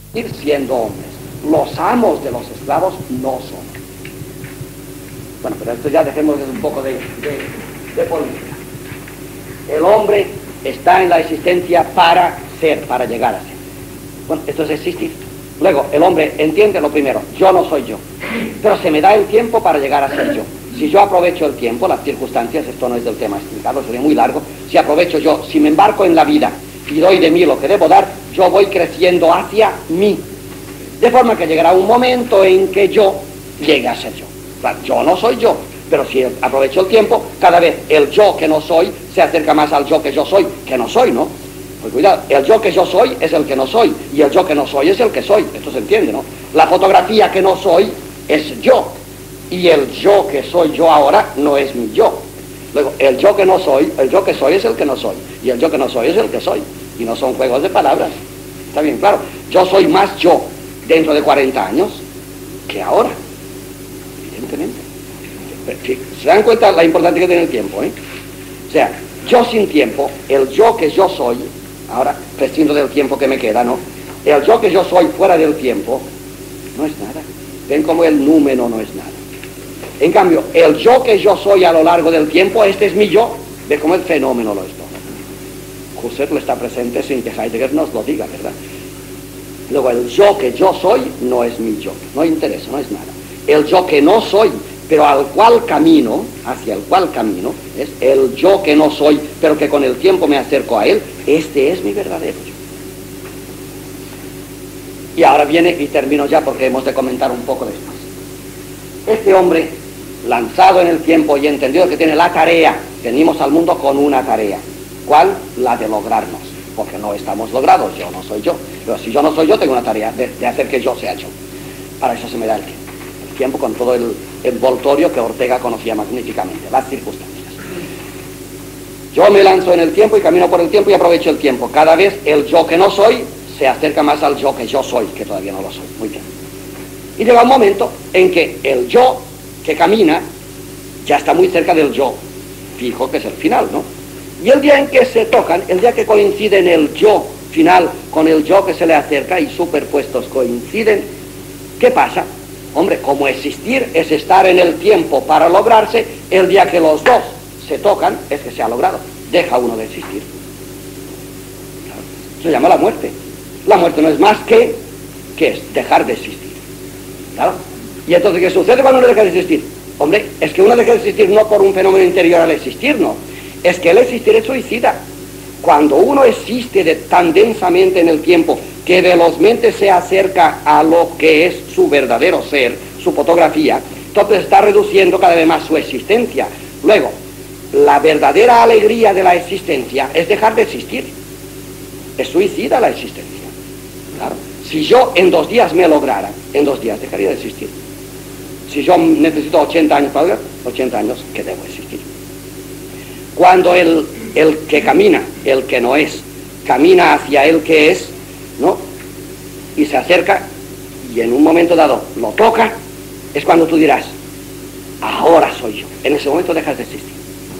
ir siendo hombres. Los amos de los esclavos no son. Bueno, pero esto ya dejemos un poco de política. El hombre está en la existencia para ser, para llegar a ser. Bueno, esto es existir. Luego, el hombre entiende lo primero, yo no soy yo, pero se me da el tiempo para llegar a ser yo. Si yo aprovecho el tiempo, las circunstancias, esto no es del tema explicado, sería muy largo, si aprovecho yo, si me embarco en la vida y doy de mí lo que debo dar, yo voy creciendo hacia mí. De forma que llegará un momento en que yo llegue a ser yo. Claro, yo no soy yo, pero si aprovecho el tiempo, cada vez el yo que no soy se acerca más al yo que yo soy, que no soy, ¿no? Pues cuidado, el yo que yo soy es el que no soy, y el yo que no soy es el que soy. Esto se entiende, ¿no? La fotografía que no soy es yo, y el yo que soy yo ahora no es mi yo. Luego, el yo que no soy, el yo que soy es el que no soy, y el yo que no soy es el que soy, y no son juegos de palabras. Está bien, claro, yo soy más yo dentro de 40 años que ahora, evidentemente. ¿Se dan cuenta la importancia que tiene el tiempo, eh? O sea, yo sin tiempo, el yo que yo soy, ahora prescindo del tiempo que me queda, ¿no? El yo que yo soy fuera del tiempo no es nada. Ven como el número no es nada. En cambio, el yo que yo soy a lo largo del tiempo, este es mi yo. Ve como el fenómeno lo es todo. Husserl está presente sin que Heidegger nos lo diga, ¿verdad? Luego, el yo que yo soy no es mi yo. No interesa, no es nada. El yo que no soy, pero al cual camino, hacia el cual camino, es el yo que no soy, pero que con el tiempo me acerco a él, este es mi verdadero yo. Y ahora viene, y termino ya porque hemos de comentar un poco después. Este hombre, lanzado en el tiempo y entendido que tiene la tarea, venimos al mundo con una tarea. ¿Cuál? La de lograrnos, porque no estamos logrados, yo no soy yo. Pero si yo no soy yo, tengo una tarea de hacer que yo sea yo. Para eso se me da el tiempo. El tiempo con todo el envoltorio que Ortega conocía magníficamente, las circunstancias. Yo me lanzo en el tiempo y camino por el tiempo y aprovecho el tiempo. Cada vez el yo que no soy se acerca más al yo que yo soy, que todavía no lo soy. Muy bien. Y llega un momento en que el yo que camina ya está muy cerca del yo fijo, que es el final, ¿no? Y el día en que se tocan, el día que coinciden el yo final con el yo que se le acerca y superpuestos coinciden, ¿qué pasa? Hombre, como existir es estar en el tiempo para lograrse, el día que los dos se tocan es que se ha logrado. Deja uno de existir. Claro. Se llama la muerte. La muerte no es más que es dejar de existir. Claro. Y entonces, ¿qué sucede cuando uno deja de existir? Hombre, es que uno deja de existir no por un fenómeno interior al existir, no. Es que el existir es suicida. Cuando uno existe tan densamente en el tiempo que velozmente se acerca a lo que es su verdadero ser, su fotografía, entonces está reduciendo cada vez más su existencia. Luego, la verdadera alegría de la existencia es dejar de existir. Es suicida la existencia. Claro. Si yo en 2 días me lograra, en 2 días dejaría de existir. Si yo necesito 80 años para lograr, 80 años que debo existir. Cuando el que camina, el que no es, camina hacia el que es, ¿no? Y se acerca, y en un momento dado lo toca, es cuando tú dirás, ahora soy yo. En ese momento dejas de existir.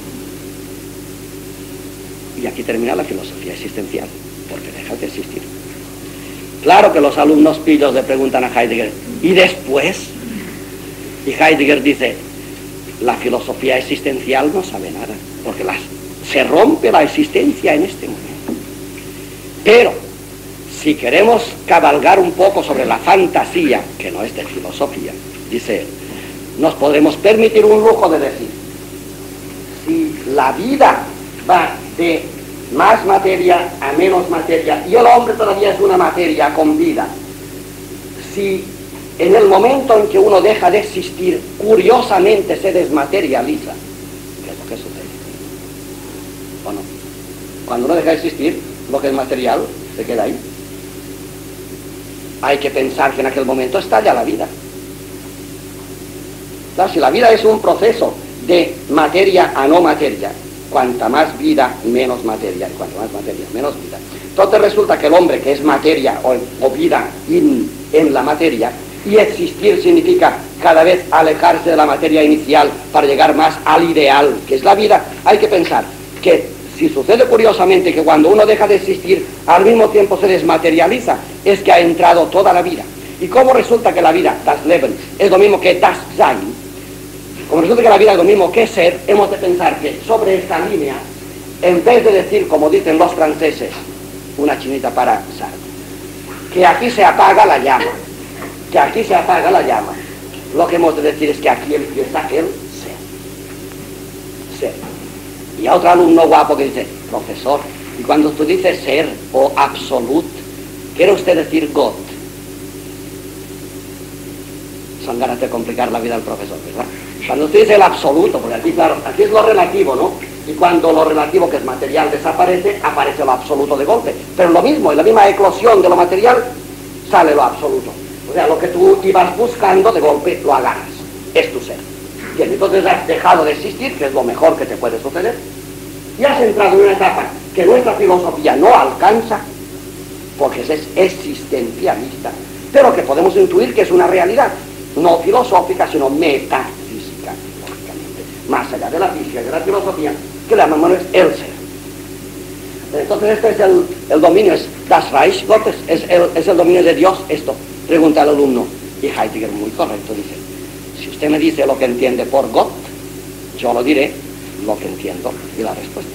Y aquí termina la filosofía existencial, porque dejas de existir. Claro que los alumnos pillos le preguntan a Heidegger, ¿y después? Y Heidegger dice, la filosofía existencial no sabe nada, porque se rompe la existencia en este momento. Pero, si queremos cabalgar un poco sobre la fantasía, que no es de filosofía, dice él, nos podremos permitir un lujo de decir, si la vida va de más materia a menos materia, y el hombre todavía es una materia con vida, si en el momento en que uno deja de existir, curiosamente se desmaterializa, ¿qué es lo que sucede? ¿O no? Cuando uno deja de existir, lo que es material se queda ahí. Hay que pensar que en aquel momento estalla la vida. Claro, si la vida es un proceso de materia a no materia, cuanta más vida, menos materia, y cuanta más materia, menos vida. Entonces resulta que el hombre que es materia o vida en la materia, y existir significa cada vez alejarse de la materia inicial para llegar más al ideal, que es la vida. Hay que pensar que si sucede curiosamente que cuando uno deja de existir, al mismo tiempo se desmaterializa, es que ha entrado toda la vida. Y como resulta que la vida, das Leben, es lo mismo que das Sein, como resulta que la vida es lo mismo que ser, hemos de pensar que sobre esta línea, en vez de decir, como dicen los franceses, una chinita para Sartre, que aquí se apaga la llama, que aquí se apaga la llama, lo que hemos de decir es que aquí empieza el ser. Y a otro alumno guapo que dice, profesor, y cuando tú dices ser o absolut, ¿quiere usted decir God? Son ganas de complicar la vida al profesor, ¿verdad? Cuando usted dice el absoluto, porque aquí, claro, aquí es lo relativo, ¿no? Y cuando lo relativo, que es material, desaparece, aparece lo absoluto de golpe. Pero lo mismo, en la misma eclosión de lo material, sale lo absoluto. O sea, lo que tú ibas buscando, de golpe lo agarras. Es tu ser. Bien, entonces has dejado de existir, que es lo mejor que te puede suceder, y has entrado en una etapa que nuestra filosofía no alcanza, porque es existencialista, pero que podemos intuir que es una realidad, no filosófica, sino metafísica, lógicamente, más allá de la física y de la filosofía, que la mamá no es el ser. Entonces este es el dominio, es das Reich Gottes, es el dominio de Dios, esto. Pregunta al alumno, y Heidegger muy correcto dice, si usted me dice lo que entiende por Gott, yo lo diré lo que entiendo, y la respuesta.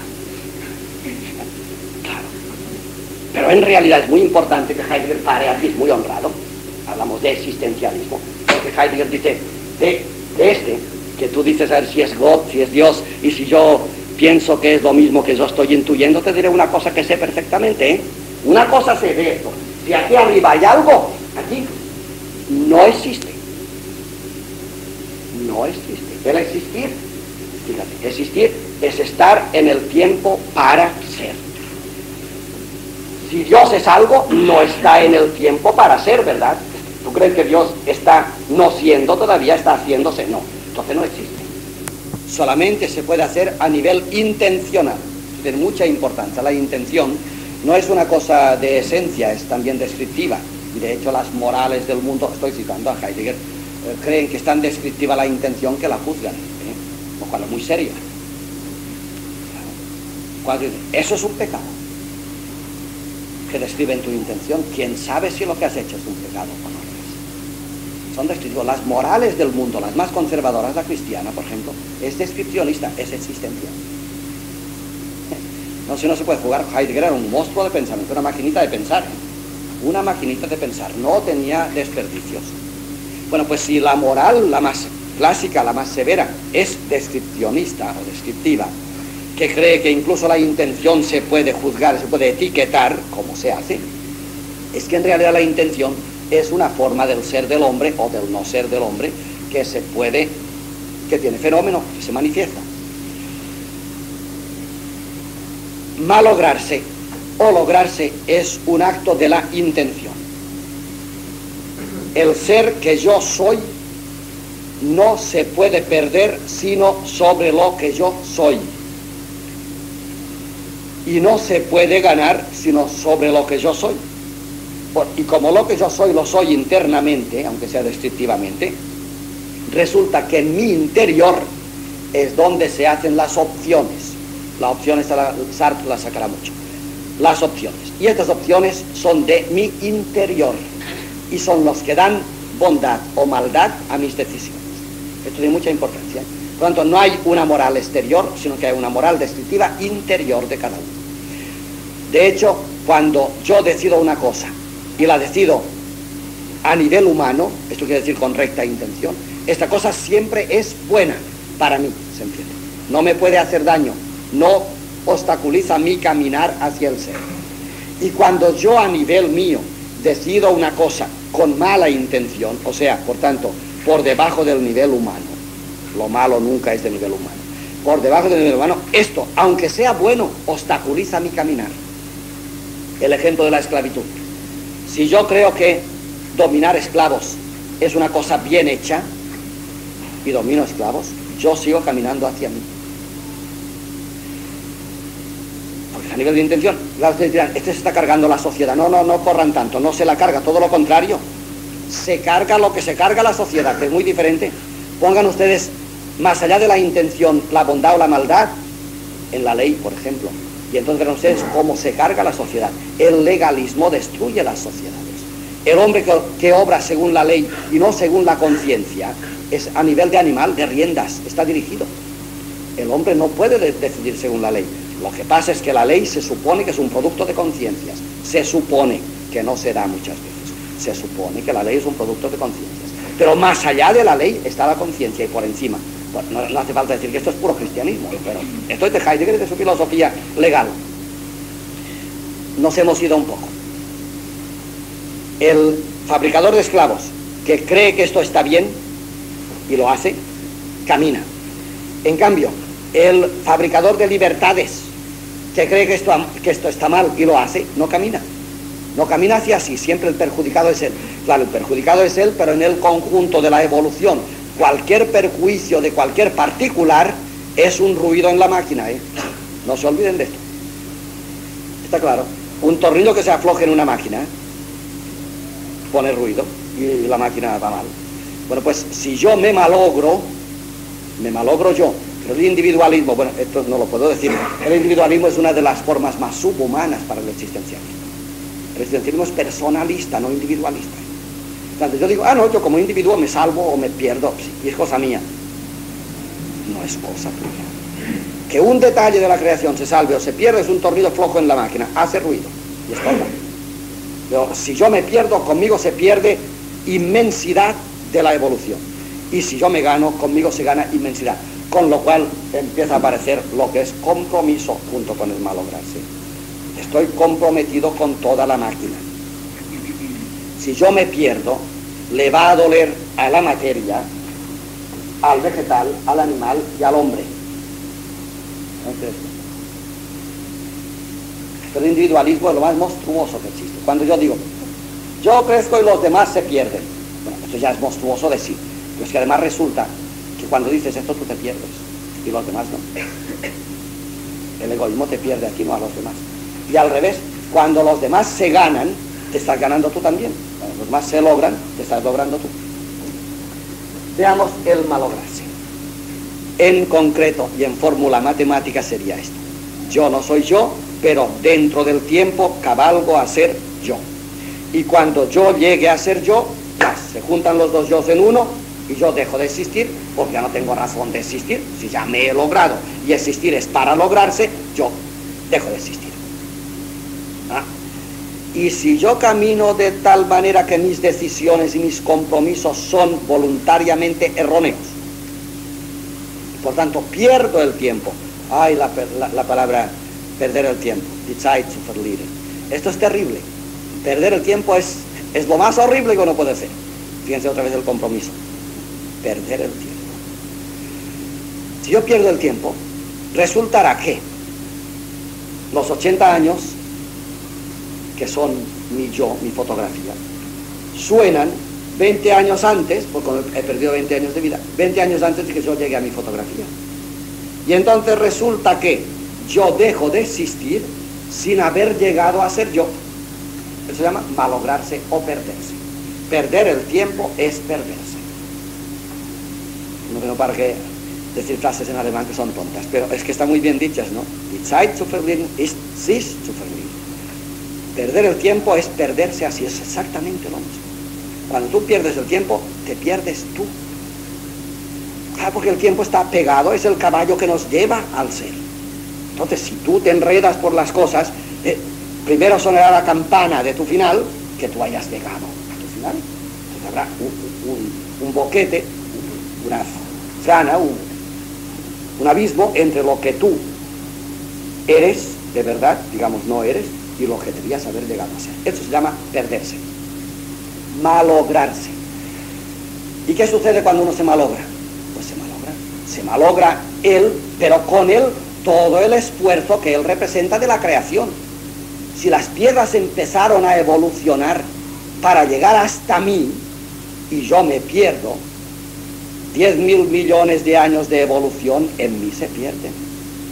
Claro. Pero en realidad es muy importante que Heidegger pare aquí, es muy honrado, hablamos de existencialismo, porque Heidegger dice, de este, que tú dices a ver si es Gott, si es Dios, y si yo pienso que es lo mismo que yo estoy intuyendo, te diré una cosa que sé perfectamente, ¿eh? Una cosa sé de esto, si aquí arriba hay algo, aquí no existe. No existe. El existir, fíjate, existir es estar en el tiempo para ser. Si Dios es algo, no está en el tiempo para ser, ¿verdad? ¿Tú crees que Dios está no siendo todavía, está haciéndose? No, entonces no existe. Solamente se puede hacer a nivel intencional, de mucha importancia. La intención no es una cosa de esencia, es también descriptiva. De hecho, las morales del mundo, estoy citando a Heidegger, creen que es tan descriptiva la intención que la juzgan, lo cual es muy serio. Eso es un pecado, que describen tu intención. ¿Quién sabe si lo que has hecho es un pecado o no es? Son descriptivos. Las morales del mundo, las más conservadoras, la cristiana, por ejemplo, es descripcionista, es existencial. No, si no se puede jugar, Heidegger era un monstruo de pensamiento, una maquinita de pensar, una maquinita de pensar, no tenía desperdicios. Bueno, pues si la moral, la más clásica, la más severa, es descripcionista o descriptiva, que cree que incluso la intención se puede juzgar, se puede etiquetar, como se hace, es que en realidad la intención es una forma del ser del hombre o del no ser del hombre que se puede, que tiene fenómeno, que se manifiesta. Malograrse o lograrse es un acto de la intención. El ser que yo soy no se puede perder sino sobre lo que yo soy. Y no se puede ganar sino sobre lo que yo soy. Y como lo que yo soy lo soy internamente, aunque sea descriptivamente, resulta que en mi interior es donde se hacen las opciones. La opción Sartre la sacará mucho. Las opciones. Y estas opciones son de mi interior. Y son los que dan bondad o maldad a mis decisiones. Esto tiene mucha importancia. Por lo tanto, no hay una moral exterior, sino que hay una moral descriptiva interior de cada uno. De hecho, cuando yo decido una cosa y la decido a nivel humano, esto quiere decir con recta intención, esta cosa siempre es buena para mí, ¿se entiende? No me puede hacer daño, no obstaculiza mi caminar hacia el ser. Y cuando yo a nivel mío decido una cosa con mala intención, o sea, por tanto, por debajo del nivel humano, lo malo nunca es de nivel humano, por debajo del nivel humano, esto, aunque sea bueno, obstaculiza mi caminar. El ejemplo de la esclavitud. Si yo creo que dominar esclavos es una cosa bien hecha, y domino esclavos, yo sigo caminando hacia mí. Porque a nivel de intención, ustedes dirán, este se está cargando la sociedad. No corran tanto, no se la carga, todo lo contrario. Se carga lo que se carga la sociedad, que es muy diferente. Pongan ustedes, más allá de la intención, la bondad o la maldad, en la ley, por ejemplo. Y entonces verán ustedes cómo se carga la sociedad. El legalismo destruye las sociedades. El hombre que obra según la ley y no según la conciencia es a nivel de animal, de riendas, está dirigido. El hombre no puede decidir según la ley. Lo que pasa es que la ley se supone que es un producto de conciencias. Se supone, que no se da muchas veces. Se supone que la ley es un producto de conciencias. Pero más allá de la ley está la conciencia y por encima. Bueno, no hace falta decir que esto es puro cristianismo, pero esto es de Heidegger y de su filosofía legal. Nos hemos ido un poco. El fabricador de esclavos que cree que esto está bien y lo hace, camina. En cambio, el fabricador de libertades que cree que esto está mal y lo hace, no camina. No camina hacia sí, siempre el perjudicado es él. Claro, el perjudicado es él, pero en el conjunto de la evolución, cualquier perjuicio de cualquier particular es un ruido en la máquina, ¿eh? No se olviden de esto. ¿Está claro? Un tornillo que se afloje en una máquina, pone ruido y la máquina va mal. Bueno, pues si yo me malogro yo. Pero el individualismo, bueno, esto no lo puedo decir, el individualismo es una de las formas más subhumanas para el existencialismo. El existencialismo es personalista, no individualista. Entonces yo digo, no, yo como individuo me salvo o me pierdo, y es cosa mía. No es cosa tuya. Que un detalle de la creación se salve o se pierde es un tornillo flojo en la máquina, hace ruido y estorba. Pero si yo me pierdo, conmigo se pierde inmensidad de la evolución. Y si yo me gano, conmigo se gana inmensidad. Con lo cual empieza a aparecer lo que es compromiso junto con el malograrse. Estoy comprometido con toda la máquina. Si yo me pierdo, le va a doler a la materia, al vegetal, al animal y al hombre. Entonces, el individualismo es lo más monstruoso que existe. Cuando yo digo, yo crezco y los demás se pierden, bueno, esto ya es monstruoso de sí, pero es que además resulta que cuando dices esto tú te pierdes y los demás no. El egoísmo te pierde aquí, no a los demás. Y al revés, cuando los demás se ganan, te estás ganando tú también. Cuando los demás se logran, te estás logrando tú. Veamos el malograrse. En concreto y en fórmula matemática sería esto. Yo no soy yo, pero dentro del tiempo cabalgo a ser yo. Y cuando yo llegue a ser yo, ya se juntan los dos yos en uno y yo dejo de existir porque ya no tengo razón de existir. Si ya me he logrado y existir es para lograrse, yo dejo de existir. Y si yo camino de tal manera que mis decisiones y mis compromisos son voluntariamente erróneos, por tanto pierdo el tiempo. Ay, la palabra perder el tiempo, die Zeit zu verlieren. Esto es terrible. Perder el tiempo es lo más horrible que uno puede hacer. Fíjense otra vez el compromiso. Perder el tiempo. Si yo pierdo el tiempo, resultará que los 80 años, que son mi yo, mi fotografía, suenan 20 años antes, porque he perdido 20 años de vida, 20 años antes de que yo llegue a mi fotografía. Y entonces resulta que yo dejo de existir sin haber llegado a ser yo. Eso se llama malograrse o perderse. Perder el tiempo es perderse. No tengo para qué decir frases en alemán que son tontas, pero es que están muy bien dichas, ¿no? Die Zeit zu verlieren ist sich zu verlieren. Perder el tiempo es perderse así, es exactamente lo mismo. Cuando tú pierdes el tiempo, te pierdes tú. Claro, porque el tiempo está pegado, es el caballo que nos lleva al ser. Entonces, si tú te enredas por las cosas, primero sonará la campana de tu final, que tú hayas llegado a tu final. Entonces habrá un boquete, una zona, un abismo entre lo que tú eres, de verdad, digamos no eres, y lo que debías haber llegado a ser. Eso se llama perderse, malograrse. ¿Y qué sucede cuando uno se malogra? Pues se malogra él, pero con él todo el esfuerzo que él representa de la creación. Si las piedras empezaron a evolucionar para llegar hasta mí, y yo me pierdo, 10.000 millones de años de evolución en mí se pierden.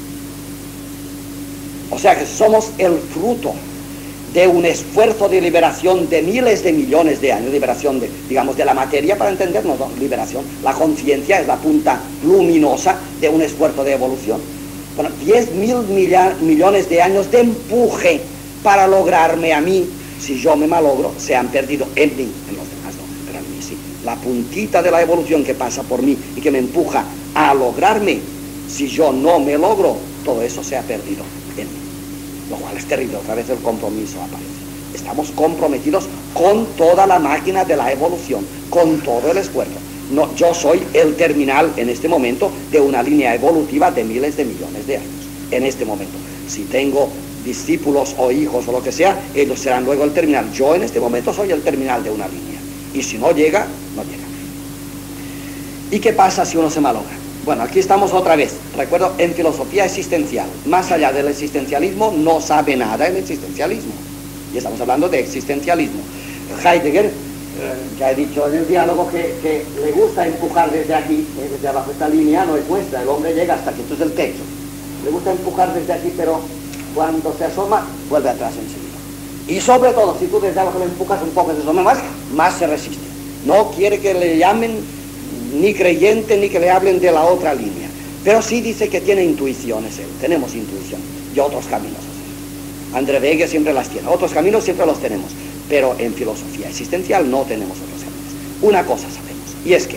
O sea que somos el fruto de un esfuerzo de liberación de miles de millones de años, liberación de, digamos, de la materia para entendernos, ¿no? Liberación. La conciencia es la punta luminosa de un esfuerzo de evolución. bueno, 10.000 millones de años de empuje para lograrme a mí. Si yo me malogro, se han perdido en mí, en los demás no, pero en mí sí. La puntita de la evolución que pasa por mí y que me empuja a lograrme, si yo no me logro, todo eso se ha perdido en mí. Lo cual es terrible, otra vez el compromiso aparece. Estamos comprometidos con toda la máquina de la evolución, con todo el esfuerzo. No, yo soy el terminal en este momento de una línea evolutiva de miles de millones de años. En este momento, si tengo discípulos o hijos o lo que sea, ellos serán luego el terminal. Yo en este momento soy el terminal de una línea. Y si no llega, no llega. ¿Y qué pasa si uno se malogra? Bueno, aquí estamos otra vez. Recuerdo, en filosofía existencial. Más allá del existencialismo, no sabe nada el existencialismo. Y estamos hablando de existencialismo. Heidegger, ya he dicho en el diálogo que le gusta empujar desde aquí, desde abajo. Esta línea no es nuestra, el hombre llega hasta aquí, esto es el techo. Le gusta empujar desde aquí, pero cuando se asoma, vuelve atrás enseguida. Y sobre todo, si tú desde abajo le empujas un poco, se asoma más se resiste. No quiere que le llamen ni creyente, ni que le hablen de la otra línea. Pero sí dice que tiene intuiciones él, tenemos intuición, y otros caminos. André Wegener siempre las tiene, otros caminos siempre los tenemos, pero en filosofía existencial no tenemos otros caminos. Una cosa sabemos, y es que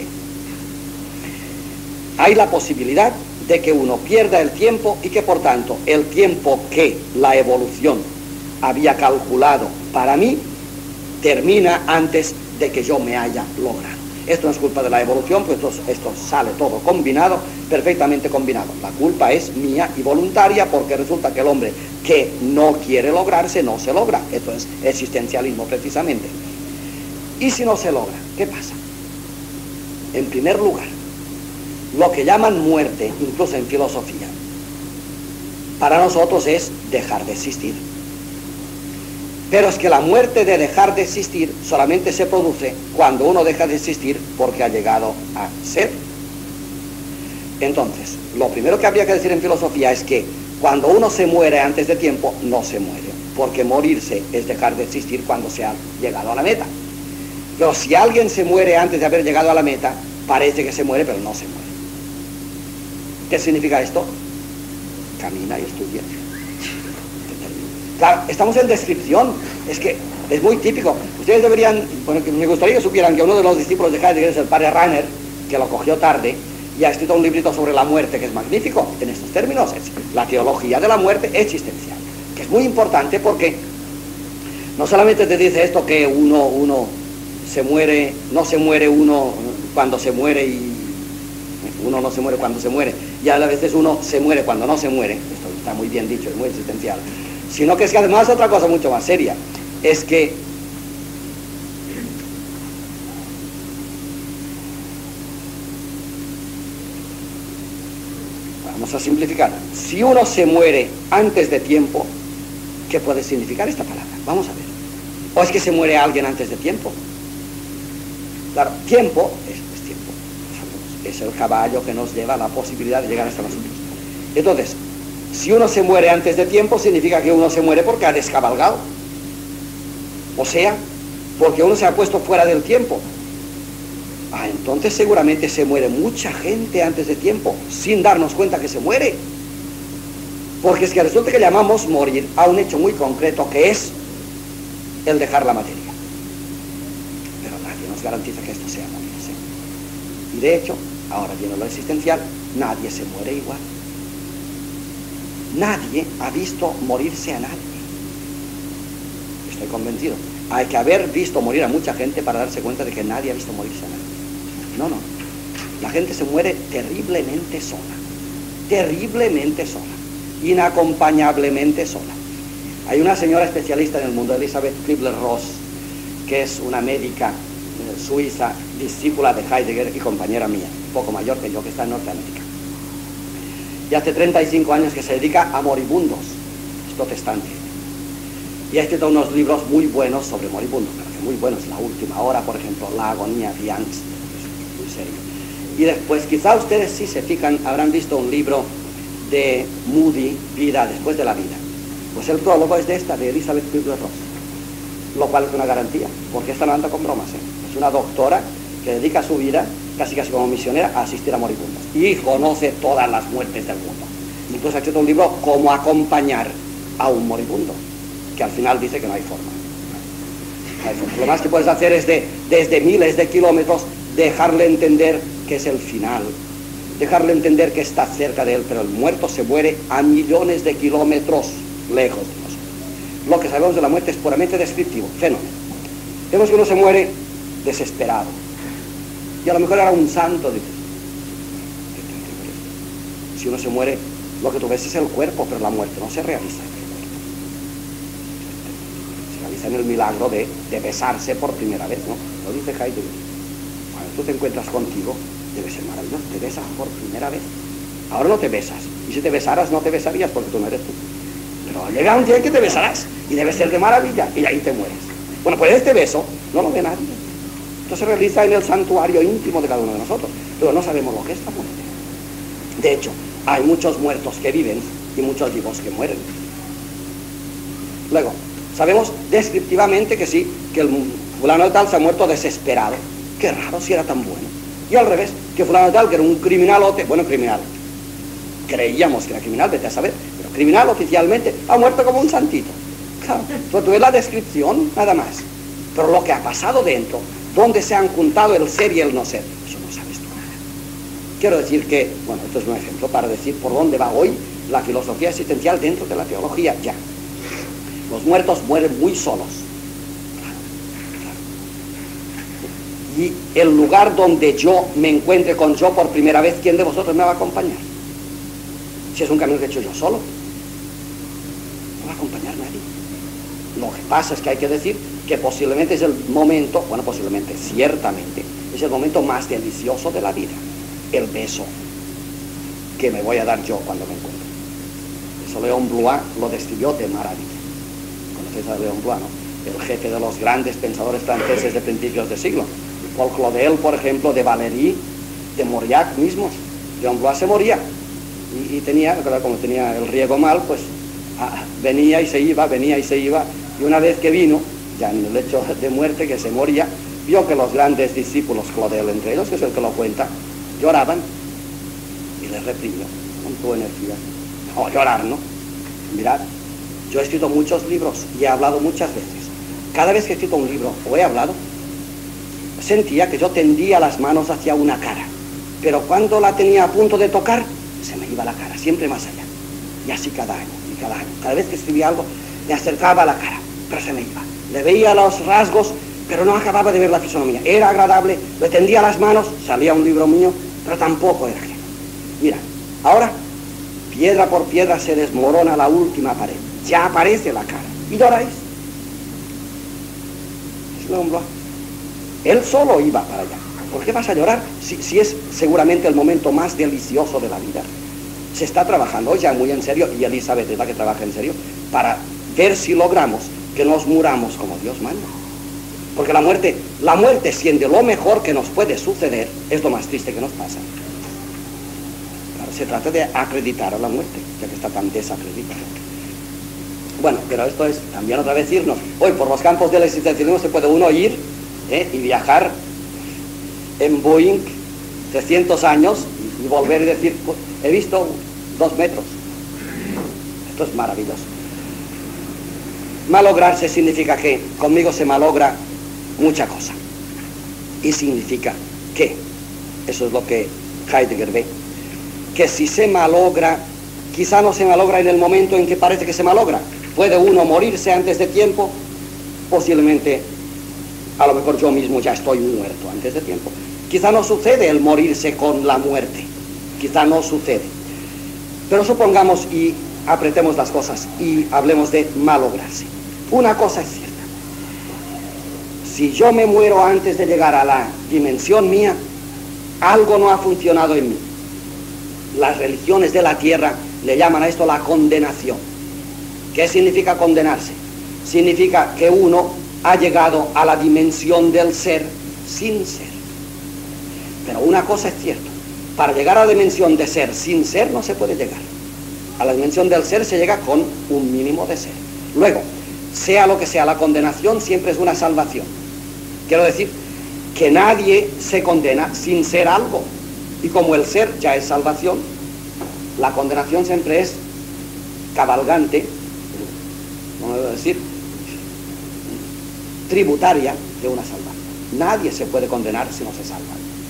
hay la posibilidad de que uno pierda el tiempo y que por tanto el tiempo que la evolución había calculado para mí termina antes de que yo me haya logrado. Esto no es culpa de la evolución, pues esto sale todo combinado, perfectamente combinado. La culpa es mía y voluntaria, porque resulta que el hombre que no quiere lograrse, no se logra. Esto es existencialismo precisamente. Y si no se logra, ¿qué pasa? En primer lugar, lo que llaman muerte, incluso en filosofía, para nosotros es dejar de existir. Pero es que la muerte de dejar de existir solamente se produce cuando uno deja de existir porque ha llegado a ser. Entonces, lo primero que habría que decir en filosofía es que cuando uno se muere antes de tiempo, no se muere, porque morirse es dejar de existir cuando se ha llegado a la meta. Pero si alguien se muere antes de haber llegado a la meta, parece que se muere, pero no se muere. ¿Qué significa esto? Camina y estudia. Claro, estamos en descripción, es que es muy típico. Ustedes deberían, bueno, me gustaría que supieran que uno de los discípulos de Heidegger es el padre Rahner, que lo cogió tarde, y ha escrito un librito sobre la muerte, que es magnífico, en estos términos, es la teología de la muerte existencial, que es muy importante porque no solamente te dice esto que uno se muere, no se muere uno cuando se muere y uno no se muere cuando se muere, y a veces uno se muere cuando no se muere, esto está muy bien dicho, es muy existencial, sino que es que además otra cosa mucho más seria, es que vamos a simplificar, si uno se muere antes de tiempo, ¿qué puede significar esta palabra? Vamos a ver. ¿O es que se muere alguien antes de tiempo? Claro, tiempo es tiempo, es el caballo que nos lleva a la posibilidad de llegar hasta nosotros. Entonces, si uno se muere antes de tiempo, significa que uno se muere porque ha descabalgado. O sea, porque uno se ha puesto fuera del tiempo. Ah, entonces seguramente se muere mucha gente antes de tiempo, sin darnos cuenta que se muere. Porque es que resulta que llamamos morir a un hecho muy concreto, que es el dejar la materia. Pero nadie nos garantiza que esto sea morirse. Y de hecho, ahora viene lo existencial, nadie se muere igual. Nadie ha visto morirse a nadie. Estoy convencido. Hay que haber visto morir a mucha gente para darse cuenta de que nadie ha visto morirse a nadie. No, no. La gente se muere terriblemente sola. Terriblemente sola. Inacompañablemente sola. Hay una señora especialista en el mundo, Elisabeth Kübler-Ross, que es una médica suiza, discípula de Heidegger y compañera mía, un poco mayor que yo, que está en Norteamérica. Y hace 35 años que se dedica a moribundos, es protestante. Y ha escrito unos libros muy buenos sobre moribundos, muy buenos. La última hora, por ejemplo, La agonía de Angst, es muy serio. Y después, quizá ustedes si se fijan, habrán visto un libro de Moody, Vida después de la vida. Pues el prólogo es de esta, de Elisabeth Kübler-Ross, lo cual es una garantía, porque esta no anda con bromas, ¿eh? Es una doctora que dedica su vida, casi como misionera, a asistir a moribundos. Y conoce todas las muertes del mundo. Incluso ha escrito un libro, Cómo acompañar a un moribundo, que al final dice que no hay forma. No hay forma. Lo más que puedes hacer es desde miles de kilómetros dejarle entender que es el final, dejarle entender que está cerca de él, pero el muerto se muere a millones de kilómetros lejos de nosotros. Lo que sabemos de la muerte es puramente descriptivo, fenómeno. Vemos que uno se muere desesperado, y a lo mejor era un santo, dices. Si uno se muere, lo que tú ves es el cuerpo, pero la muerte no se realiza en el cuerpo. Se realiza en el milagro de besarse por primera vez, ¿no? Lo dice Heidegger. Cuando tú te encuentras contigo, debe ser maravilloso, te besas por primera vez. Ahora no te besas, y si te besaras no te besarías porque tú no eres tú. Pero llega un día en que te besarás, y debe ser de maravilla, y ahí te mueres. Bueno, pues este beso no lo ve nadie. Esto se realiza en el santuario íntimo de cada uno de nosotros, pero no sabemos lo que es la muerte. De hecho, hay muchos muertos que viven y muchos vivos que mueren. Luego, sabemos descriptivamente que sí, que el fulano de tal se ha muerto desesperado. Qué raro si era tan bueno. Y al revés, que fulano de tal, que era un criminalote, bueno, criminal. Creíamos que era criminal, vete a saber, pero criminal oficialmente, ha muerto como un santito. Claro, pero tú ves la descripción, nada más. Pero lo que ha pasado dentro, donde se han juntado el ser y el no ser, eso no sabes tú nada. Quiero decir que, bueno, esto es un ejemplo para decir por dónde va hoy la filosofía existencial dentro de la teología, ya. Los muertos mueren muy solos. Y el lugar donde yo me encuentre con yo por primera vez, ¿quién de vosotros me va a acompañar? Si es un camino que he hecho yo solo, no va a acompañar nadie. Lo que pasa es que hay que decir que posiblemente es el momento, bueno, posiblemente, ciertamente, es el momento más delicioso de la vida, el beso que me voy a dar yo cuando me encuentro. Eso Léon Blois lo describió de maravilla. ¿Conocéis a Léon Blois, no? El jefe de los grandes pensadores franceses de principios de siglo. Paul Claudel, por ejemplo, de Valéry, de Mauriac mismos. Léon Blois se moría y tenía, como tenía el riego mal, pues venía y se iba, y una vez que vino, ya en el lecho de muerte, que se moría, vio que los grandes discípulos, Claudel entre ellos, que es el que lo cuenta, lloraban y les reprimió con tu energía. No, llorar, ¿no? Mirad, yo he escrito muchos libros y he hablado muchas veces. Cada vez que he escrito un libro o he hablado, sentía que yo tendía las manos hacia una cara, pero cuando la tenía a punto de tocar, se me iba la cara, siempre más allá. Y así cada año, y cada año. Cada vez que escribía algo, me acercaba a la cara, pero se me iba. Le veía los rasgos, pero no acababa de ver la fisonomía. Era agradable, le tendía las manos, salía un libro mío, pero tampoco era ajeno. Mira, ahora, piedra por piedra se desmorona la última pared. Ya aparece la cara. ¿Y lloráis? Es Léon Blois. Él solo iba para allá. ¿Por qué vas a llorar si es seguramente el momento más delicioso de la vida? Se está trabajando hoy ya muy en serio, y Elizabeth es la que trabaja en serio, para ver si logramos que nos muramos como Dios manda. Porque la muerte, siendo lo mejor que nos puede suceder, es lo más triste que nos pasa. Claro, se trata de acreditar a la muerte, ya que está tan desacreditada. Bueno, pero esto es también otra vez irnos. Hoy por los campos del existencialismo se puede uno ir y viajar en Boeing 300 años y volver y decir, pues, he visto 2 metros. Esto es maravilloso. Malograrse significa que conmigo se malogra mucha cosa. Y significa que, eso es lo que Heidegger ve, que si se malogra, quizá no se malogra en el momento en que parece que se malogra. Puede uno morirse antes de tiempo, posiblemente, a lo mejor yo mismo ya estoy muerto antes de tiempo. Quizá no sucede el morirse con la muerte, quizá no sucede. Pero supongamos y apretemos las cosas y hablemos de malograrse. Una cosa es cierta. Si yo me muero antes de llegar a la dimensión mía, algo no ha funcionado en mí. Las religiones de la tierra le llaman a esto la condenación. ¿Qué significa condenarse? Significa que uno ha llegado a la dimensión del ser sin ser. Pero una cosa es cierta, para llegar a la dimensión de ser sin ser no se puede llegar. A la dimensión del ser se llega con un mínimo de ser. Luego, sea lo que sea, la condenación siempre es una salvación. Quiero decir que nadie se condena sin ser algo. Y como el ser ya es salvación, la condenación siempre es cabalgante, ¿cómo debo decir? Tributaria de una salvación. Nadie se puede condenar si no se salva.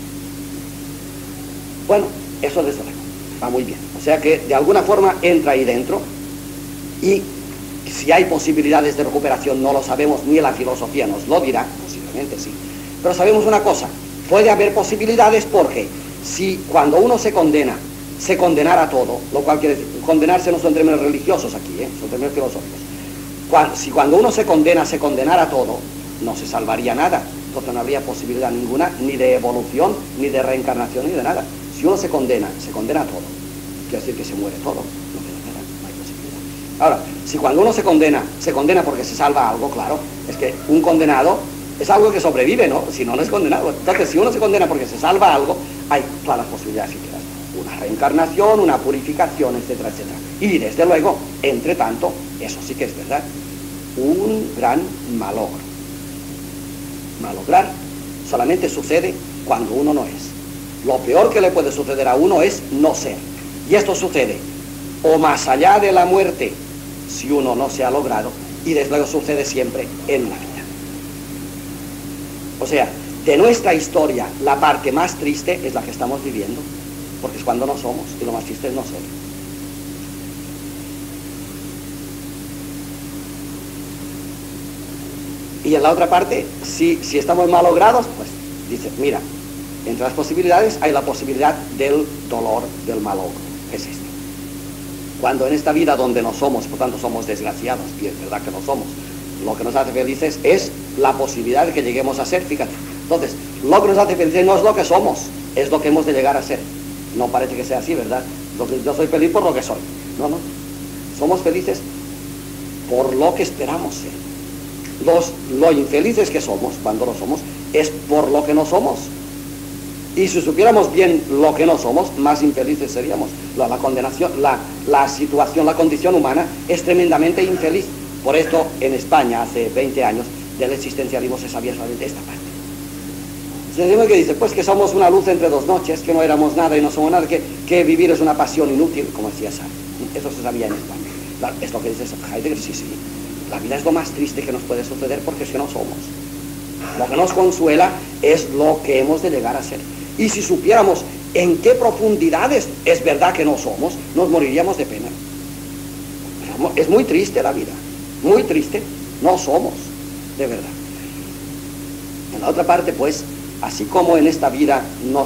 Bueno, eso desde luego va muy bien. O sea que de alguna forma entra ahí dentro, y si hay posibilidades de recuperación no lo sabemos, ni la filosofía nos lo dirá, posiblemente sí. Pero sabemos una cosa, puede haber posibilidades porque si cuando uno se condenara a todo, lo cual quiere decir, condenarse no son términos religiosos aquí, son términos filosóficos. Si cuando uno se condenara a todo, no se salvaría nada, entonces no habría posibilidad ninguna, ni de evolución, ni de reencarnación, ni de nada. Si uno se condena a todo, quiere decir que se muere todo, no queda nada, no hay posibilidad. Ahora, si cuando uno se condena porque se salva algo, claro, es que un condenado es algo que sobrevive, ¿no? Si no, no es condenado. Entonces, si uno se condena porque se salva algo, hay todas las posibilidades que quieras. Una reencarnación, una purificación, etcétera, etcétera. Y desde luego, entre tanto, eso sí que es verdad, un gran malogro. Malograr solamente sucede cuando uno no es. Lo peor que le puede suceder a uno es no ser. Y esto sucede o más allá de la muerte, si uno no se ha logrado, y desde luego sucede siempre en la vida. O sea, de nuestra historia, la parte más triste es la que estamos viviendo, porque es cuando no somos, y lo más triste es no ser. Y en la otra parte, si estamos malogrados, pues dice, mira, entre las posibilidades hay la posibilidad del dolor, del malogro, que es este. Cuando en esta vida donde no somos, por tanto somos desgraciados, y es verdad que no somos, lo que nos hace felices es la posibilidad de que lleguemos a ser, fíjate. Entonces, lo que nos hace felices no es lo que somos, es lo que hemos de llegar a ser. No parece que sea así, ¿verdad? Yo soy feliz por lo que soy. No, no. Somos felices por lo que esperamos ser. Lo infelices que somos, cuando lo somos, es por lo que no somos. Y si supiéramos bien lo que no somos, más infelices seríamos. La condenación, la situación, la condición humana es tremendamente infeliz. Por esto, en España, hace 20 años, del existencialismo se sabía solamente esta parte. Se dice que dice, pues que somos una luz entre dos noches, que no éramos nada y no somos nada, que vivir es una pasión inútil, como decía Sartre. Eso se sabía en España. Es lo que dice Heidegger, sí. La vida es lo más triste que nos puede suceder porque es que no somos. Lo que nos consuela es lo que hemos de llegar a ser. Y si supiéramos en qué profundidades es verdad que no somos, nos moriríamos de pena. Es muy triste la vida, muy triste, no somos, de verdad. En la otra parte, pues, así como en esta vida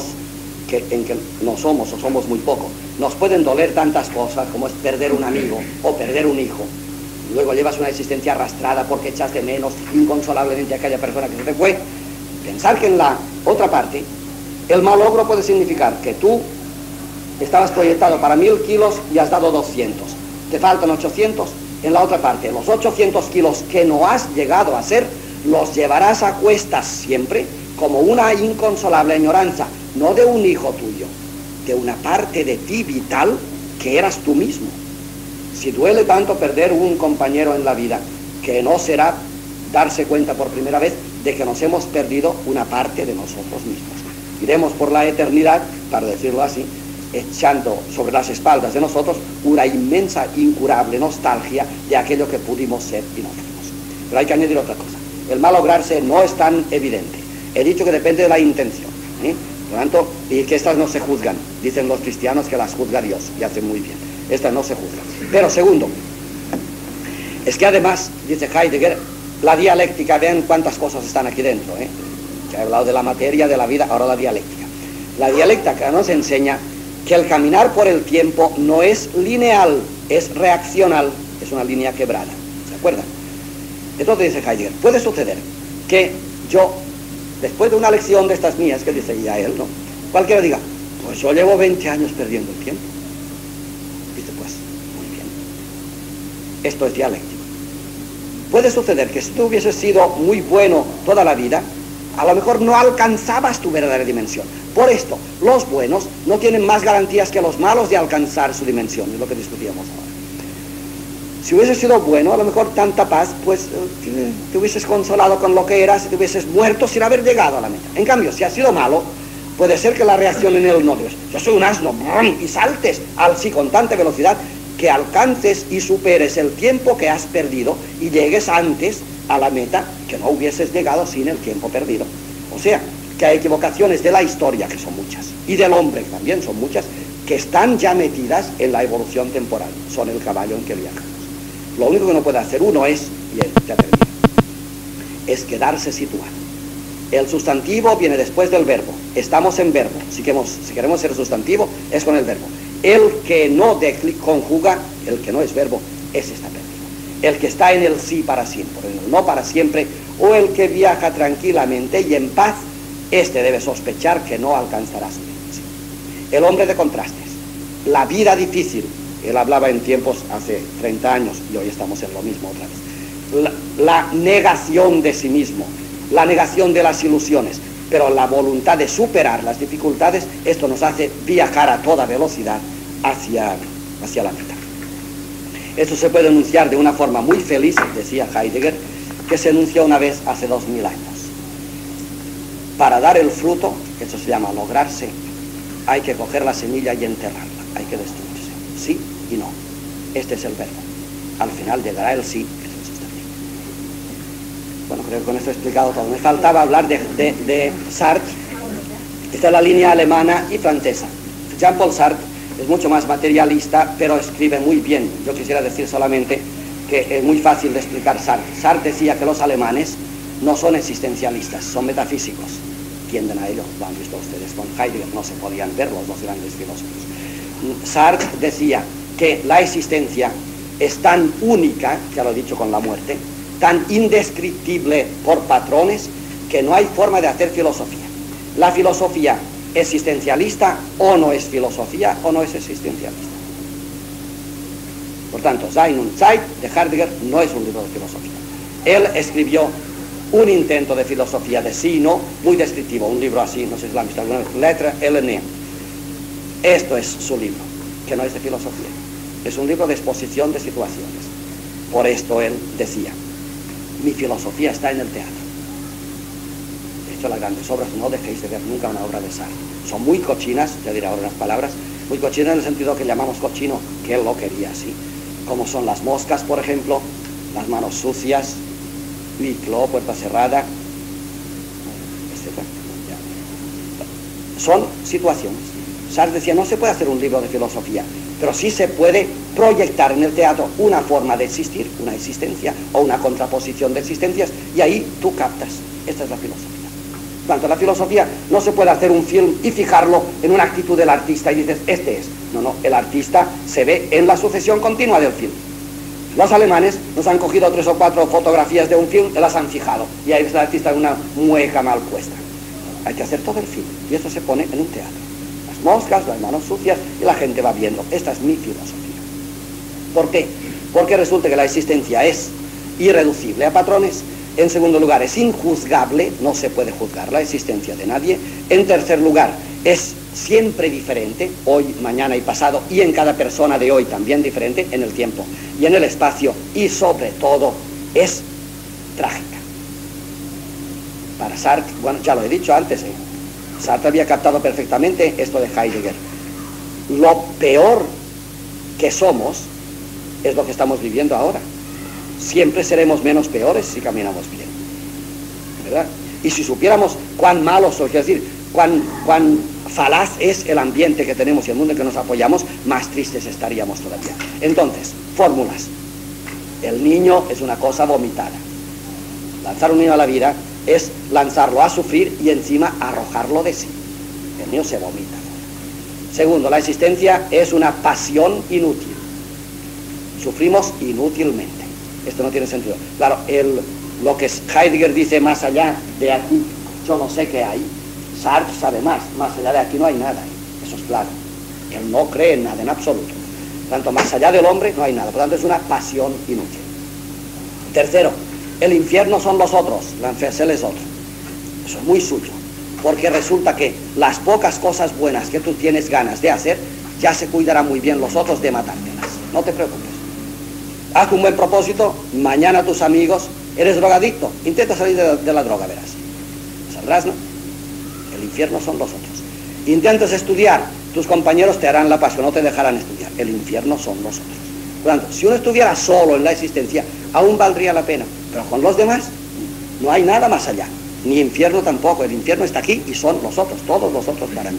en que no somos o somos muy poco, nos pueden doler tantas cosas como es perder un amigo o perder un hijo. Luego llevas una existencia arrastrada porque echas de menos inconsolablemente a aquella persona que se te fue. Pensar que en la otra parte el malogro puede significar que tú estabas proyectado para 1000 kilos y has dado 200. Te faltan 800. En la otra parte, los 800 kilos que no has llegado a ser, los llevarás a cuestas siempre como una inconsolable añoranza, no de un hijo tuyo, de una parte de ti vital que eras tú mismo. Si duele tanto perder un compañero en la vida, que no será darse cuenta por primera vez de que nos hemos perdido una parte de nosotros mismos. Iremos por la eternidad, para decirlo así, echando sobre las espaldas de nosotros una inmensa, incurable nostalgia de aquello que pudimos ser y no fuimos. Pero hay que añadir otra cosa. El malograrse no es tan evidente. He dicho que depende de la intención. Por lo tanto, y que estas no se juzgan. Dicen los cristianos que las juzga Dios, y hacen muy bien. Estas no se juzgan. Pero segundo, es que además, dice Heidegger, la dialéctica, vean cuántas cosas están aquí dentro, que he hablado de la materia, de la vida, ahora la dialéctica. La dialéctica nos enseña que el caminar por el tiempo no es lineal, es reaccional, es una línea quebrada, ¿se acuerdan? Entonces dice Heidegger, puede suceder que yo, después de una lección de estas mías, que dice ya él, ¿no? Cualquiera diga, pues yo llevo 20 años perdiendo el tiempo. Dice, pues, muy bien. Esto es dialéctico. Puede suceder que si tú hubieses sido muy bueno toda la vida, a lo mejor no alcanzabas tu verdadera dimensión. Por esto, los buenos no tienen más garantías que los malos de alcanzar su dimensión, es lo que discutíamos ahora. Si hubieses sido bueno, a lo mejor tanta paz, pues te hubieses consolado con lo que eras y te hubieses muerto sin haber llegado a la meta. En cambio, si has sido malo, Puede ser que la reacción en él no es, yo soy un asno, y saltes al sí con tanta velocidad que alcances y superes el tiempo que has perdido y llegues antes a la meta que no hubieses llegado sin el tiempo perdido. O sea, que hay equivocaciones de la historia, que son muchas, y del hombre, que también son muchas, que están ya metidas en la evolución temporal, son el caballo en que viajamos. Lo único que no puede hacer uno es, y ya termino, es quedarse situado. El sustantivo viene después del verbo, estamos en verbo, si queremos ser sustantivo es con el verbo. El que no conjuga, el que no es verbo, ese está perdido. El que está en el sí para siempre, en el no para siempre, o el que viaja tranquilamente y en paz, este debe sospechar que no alcanzará su fin. El hombre de contrastes, la vida difícil, él hablaba en tiempos hace 30 años y hoy estamos en lo mismo otra vez. La negación de sí mismo, la negación de las ilusiones, pero la voluntad de superar las dificultades, esto nos hace viajar a toda velocidad hacia la meta. Esto se puede enunciar de una forma muy feliz, decía Heidegger, que se enunció una vez hace 2000 años. Para dar el fruto, que eso se llama lograrse, hay que coger la semilla y enterrarla, hay que destruirse, sí y no. Este es el verbo. Al final llegará el sí, que es el sustantivo. Bueno, creo que con esto he explicado todo. Me faltaba hablar de Sartre. Esta es la línea alemana y francesa. Jean-Paul Sartre es mucho más materialista, pero escribe muy bien. Yo quisiera decir solamente que es muy fácil de explicar Sartre. Sartre decía que los alemanes no son existencialistas, son metafísicos. Tienden a ello, lo han visto ustedes con Heidegger, no se podían ver los dos grandes filósofos. Sartre decía que la existencia es tan única, ya lo he dicho con la muerte, tan indescriptible por patrones, que no hay forma de hacer filosofía. La filosofía existencialista o no es filosofía o no es existencialista. Por tanto, Sein und Zeit de Heidegger no es un libro de filosofía. Él escribió un intento de filosofía de sí y no, muy descriptivo, un libro así, no sé si lo han visto alguna vez, Lettre Hélène. Esto es su libro, que no es de filosofía, es un libro de exposición de situaciones. Por esto él decía, mi filosofía está en el teatro. De hecho, las grandes obras, no dejéis de ver nunca una obra de Sartre. Son muy cochinas, ya diré ahora unas palabras, muy cochinas en el sentido que llamamos cochino, que él lo quería así, como son las moscas, por ejemplo, las manos sucias, huis clos, puerta cerrada, etc. Son situaciones. Sartre decía, no se puede hacer un libro de filosofía, pero sí se puede proyectar en el teatro una forma de existir, una existencia o una contraposición de existencias, y ahí tú captas. Esta es la filosofía. Por tanto, la filosofía no se puede hacer un film y fijarlo en una actitud del artista y dices, este es. No, no, el artista se ve en la sucesión continua del film. Los alemanes nos han cogido 3 o 4 fotografías de un film y las han fijado, y ahí está el artista en una mueca mal puesta. Hay que hacer todo el film, y esto se pone en un teatro. Las moscas, las manos sucias, y la gente va viendo. Esta es mi filosofía. ¿Por qué? Porque resulta que la existencia es irreducible a patrones. En segundo lugar, es injuzgable, no se puede juzgar la existencia de nadie. En tercer lugar, es siempre diferente, hoy, mañana y pasado, y en cada persona de hoy también diferente, en el tiempo y en el espacio, y sobre todo es trágica. Para Sartre, bueno, ya lo he dicho antes, Sartre había captado perfectamente esto de Heidegger. Lo peor que somos es lo que estamos viviendo ahora. Siempre seremos menos peores si caminamos bien, ¿verdad? Y si supiéramos cuán malos soy, es decir, cuán falaz es el ambiente que tenemos y el mundo en que nos apoyamos, más tristes estaríamos todavía. Entonces, fórmulas. El niño es una cosa vomitada. Lanzar un niño a la vida es lanzarlo a sufrir y encima arrojarlo de sí. El niño se vomita. Segundo, la existencia es una pasión inútil. Sufrimos inútilmente. Esto no tiene sentido. Claro, lo que Heidegger dice más allá de aquí, yo no sé qué hay. Sartre sabe más allá de aquí no hay nada, eso es claro. Él no cree en nada, en absoluto. Tanto más allá del hombre no hay nada, por tanto es una pasión inútil. Tercero, el infierno son los otros, la enfercel es otro. Eso es muy suyo, porque resulta que las pocas cosas buenas que tú tienes ganas de hacer, ya se cuidarán muy bien los otros de matártelas. No te preocupes. Haz un buen propósito, mañana tus amigos, eres drogadicto, intenta salir de la droga, verás. Saldrás, ¿no? El infierno son los otros. Intentas estudiar, tus compañeros te harán la pasión, no te dejarán estudiar. El infierno son los otros. Por lo tanto, si uno estuviera solo en la existencia, aún valdría la pena. Pero con los demás, no hay nada más allá. Ni infierno tampoco. El infierno está aquí y son los otros, todos los otros para mí.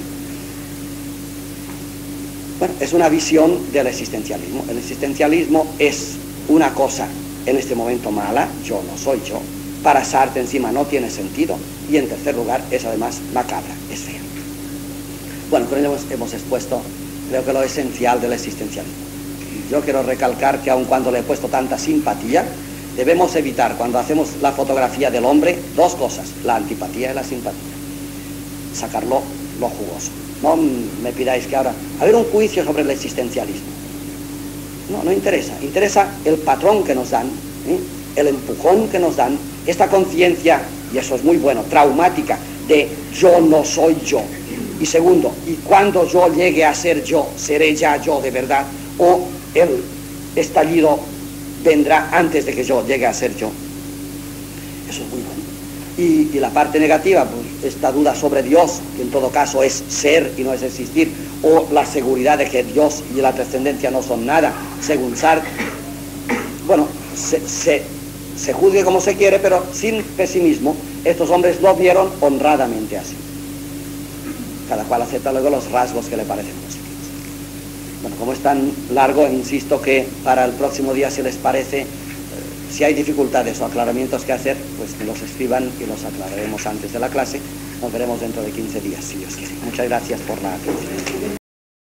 Bueno, es una visión del existencialismo. El existencialismo es una cosa en este momento mala, yo no soy yo. Para Sartre encima no tiene sentido. Y en tercer lugar es además macabra, es fea. Bueno, con ello hemos expuesto, creo que lo esencial del existencialismo. Yo quiero recalcar que aun cuando le he puesto tanta simpatía, debemos evitar cuando hacemos la fotografía del hombre dos cosas, la antipatía y la simpatía. Sacarlo lo jugoso. No me pidáis que ahora, a ver un juicio sobre el existencialismo. No, no interesa. Interesa el patrón que nos dan, el empujón que nos dan, esta conciencia, y eso es muy bueno, traumática, de yo no soy yo. Y segundo, y cuando yo llegue a ser yo, seré ya yo de verdad, o el estallido vendrá antes de que yo llegue a ser yo. Eso es muy bueno. Y la parte negativa, pues esta duda sobre Dios, que en todo caso es ser y no es existir, o la seguridad de que Dios y la trascendencia no son nada, según Sartre. Bueno, se juzgue como se quiere, pero sin pesimismo, estos hombres lo vieron honradamente así. Cada cual acepta luego los rasgos que le parecen positivos. Bueno, como es tan largo, insisto que para el próximo día, si les parece, si hay dificultades o aclaramientos que hacer, pues que los escriban y los aclararemos antes de la clase. Nos veremos dentro de 15 días, si Dios quiere. Muchas gracias por la atención.